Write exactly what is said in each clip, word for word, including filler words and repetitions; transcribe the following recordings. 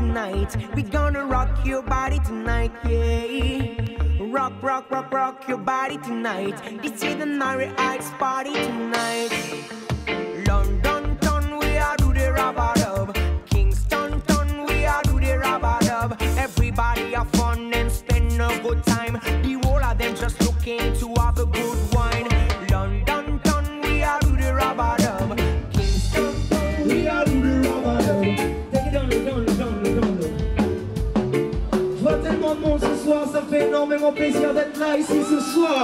tonight. We gonna rock your body tonight, yeah. Rock, rock, rock, rock your body tonight. This is the Nari Heights party tonight. London town, we are do the rubber dub. Kingston town, we are do the rubber dub. Everybody have fun and spend a good time. The whole of them just looking to have a good wine. London town, we are do the rubber dub. Kingston town, we are do the rubber dub. Take it down, down, down, down, down. Je vois tellement de monde ce soir, ça fait énormément plaisir d'être là ici ce soir.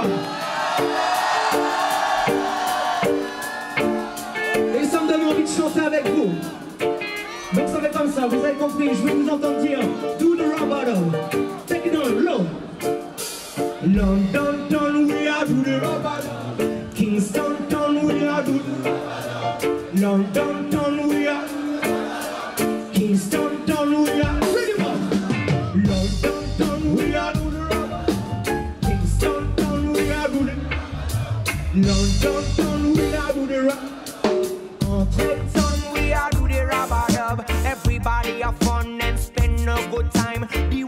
Et ça me donne envie de chanter avec vous. Donc ça fait comme ça, vous avez compris, je vais vous entendre dire do the rubber dub. Take it down low. London town, we are do the rubber dub. Kingston town, we are do the rubber dub. London town, we are. Kingston town, we are. Ready one. London town, we are do the rubber. Kingston town, we are do the. London town, we are do the rubber. Town, we are do the rubber dub. Everybody have fun and spend a good time. The